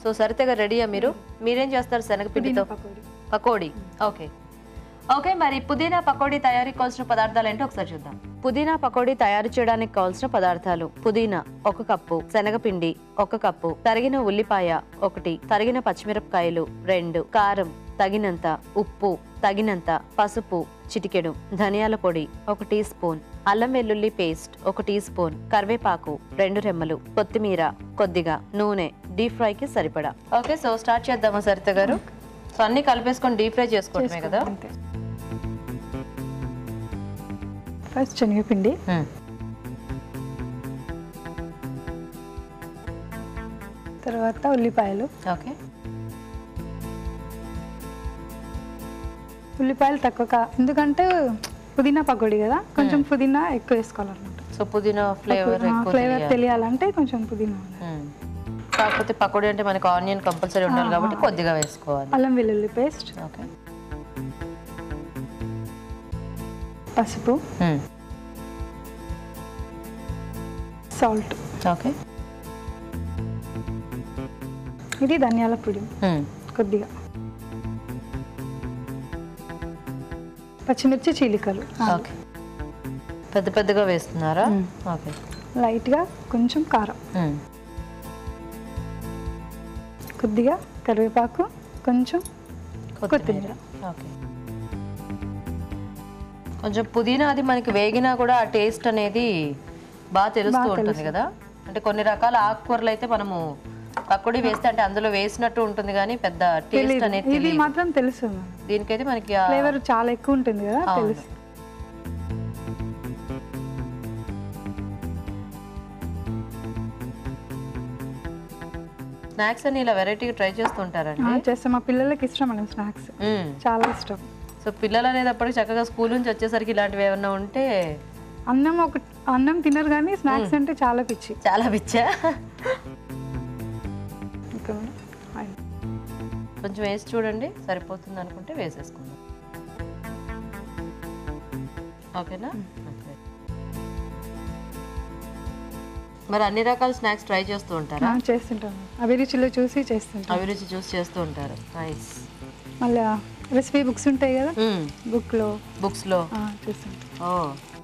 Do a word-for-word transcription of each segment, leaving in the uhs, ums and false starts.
So సరితగా రెడీయా మీరు? మీరేం చేస్తారు శనగపిండితో? పకోడీ. ఓకే ఓకే మరి పుదీనా పకోడీ తయారీకి కావాల్సిన పదార్థాలు ఏంటో ఒకసారి చూద్దాం. పుదీనా పకోడీ తయారు చేయడానికి కావాల్సిన పదార్థాలు: పుదీనా ఒక కప్పు, శనగపిండి ఒక కప్పు, తరిగిన ఉల్లిపాయ ఒకటి, తరిగిన పచ్చిమిరపకాయలు రెండు, కారం తగినంత, ఉప్పు తగినంత, పసుపు చిటికెడు, ధనియాల పొడి ఒక టీ స్పూన్, అల్లం వెల్లుల్లి పేస్ట్ ఒక టీ స్పూన్, కరివేపాకు రెండు రెమ్మలు, కొత్తిమీర కొద్దిగా, నూనె డీప్ ఫ్రై కి సరిపడా. ఓకే సో స్టార్ట్ చేద్దామా సరిత గారు? సో అన్ని కలిపేసుకొని డీప్ ఫ్రై చేసుకోవడమే కదా? ఫస్ట్ శనగపిండి, తర్వాత ఉల్లిపాయలు. ఓకే ఉల్లిపాయలు తక్కువ, ఎందుకంటే పుదీనా పకోడీ కదా, కొంచెం పుదీనా ఎక్కువ వేసుకోవాలన్నమాట. సో పుదీనా ఫ్లేవర్ ఫ్లేవర్ తెలియాలంటే కొంచెం పుదీనా. కాకపోతే పకోడీ అంటే మనకి ఆనియన్ కంపల్సరీ ఉండాలి కాబట్టి కొద్దిగా వేసుకోవాలి. అల్లం వెల్లుల్లి పేస్ట్, ఓకే పసుపు, సాల్ట్, ఓకే ఇది ధనియాల పొడి కొద్దిగా, పచ్చిమిర్చి చీలికలు. ఓకే పెద్ద పెద్దగా వేస్తున్నారా? ఓకే లైట్గా కొంచెం కారం, కొద్దిగా కరివేపాకు, కొంచెం కొత్తిమీర. ఓకే కొంచెం పుదీనా అది మనకి వేగినా కూడా ఆ టేస్ట్ అనేది బాగా తెలుస్తూ ఉంటుంది కదా. అంటే కొన్ని రకాల ఆకుకూరలు అయితే మనము పకోడీ వేస్తే అంటే అందులో వేసినట్టు ఉంటుంది కానీ పెద్ద టేస్ట్ అనేది ఇది మాత్రం తెలుసు. దీనికైతే మనకి ఫ్లేవర్ చాలా ఎక్కువ ఉంటుంది కదా, తెలుసు. స్నాక్స్ అని ఇలా వెరైటీగా ట్రై చేస్తుంటారండి? చేస్తాం, మా పిల్లలకి ఇష్టం అండి స్నాక్స్, చాలా ఇష్టం. సో పిల్లలు అనేటప్పటికి చక్కగా స్కూల్ నుంచి వచ్చేసరికి ఇలాంటివి ఏమన్నా ఉంటే అన్నం ఒక అన్నం తినరు కానీ స్నాక్స్ అంటే చాలా పిచ్చి. చాలా పిచ్చా? కొంచెం వేసి చూడండి, సరిపోతుంది అనుకుంటే వేసేసుకుందాం. ఓకేనా? మరి అన్ని రకాల స్నాక్స్ ట్రై చేస్తూ ఉంటారా? చేస్తుంటాను, అభిరుచిలో చూసి చేస్తుంటాను. అభిరుచి చూసి చేస్తూ ఉంటారు. నైస్. మళ్ళీ రెసిపీ బుక్స్ ఉంటాయి కదా, బుక్ లో బుక్స్ లో చేస్తుంటాను. ఓ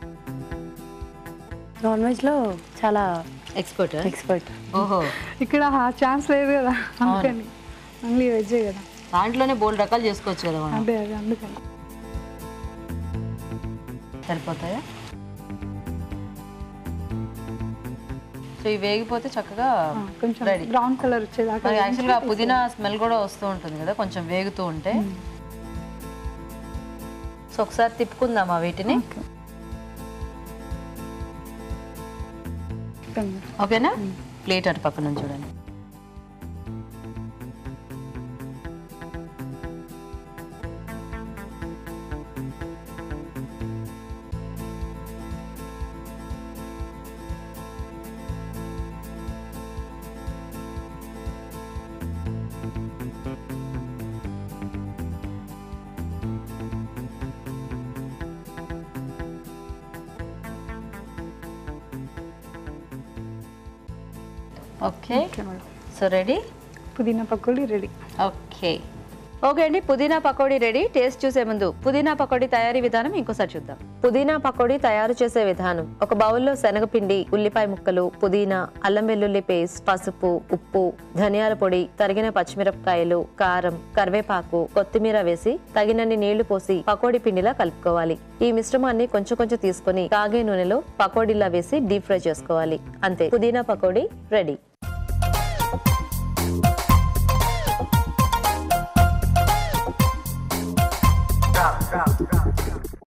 నాన్ వెజ్ లో చాలా ఎక్స్పర్ట్ ఎక్స్పర్ట్. ఓహో ఇక్కడ ఛాన్స్ లేదు కదా, అందుకని ఓన్లీ వెజ్ కదా, దాంట్లోనే బోల్డ్ రకాలు చేసుకోవచ్చు కదా మనం. అదే అదే అందుకని. సరిపోతాయా? సో ఇవి వేగిపోతే చక్కగా కొంచెం బ్రౌన్ కలర్ వచ్చేదాకా. యాక్చువల్గా పుదీనా స్మెల్ కూడా వస్తూ ఉంటుంది కదా కొంచెం వేగుతూ ఉంటే. సో ఒకసారి తిప్పుకుందామా వీటిని? ఓకేనా? ప్లేట్ అటు పక్కన చూడండి. ఓకే సో రెడీ, పుదీనా పకోడీ రెడీ. ఓకే ఓకే అండి, పుదీనా పకోడీ రెడీ. టేస్ట్ చూసే ముందు పుదీనా పకోడీ తయారీ విధానం ఇంకోసారి చూద్దాం. పుదీనా పకోడీ తయారు చేసే విధానం: ఒక బౌల్లో శనగపిండి, ఉల్లిపాయ ముక్కలు, పుదీనా, అల్లం వెల్లుల్లి పేస్ట్, పసుపు, ఉప్పు, ధనియాల పొడి, తరిగిన పచ్చిమిరపకాయలు, కారం, కరివేపాకు, కొత్తిమీర వేసి తగినన్ని నీళ్లు పోసి పకోడీ పిండిలా కలుపుకోవాలి. ఈ మిశ్రమాన్ని కొంచెం కొంచెం తీసుకుని కాగే నూనెలో పకోడీలా వేసి డీప్ ఫ్రై చేసుకోవాలి. అంతే, పుదీనా పకోడీ రెడీ.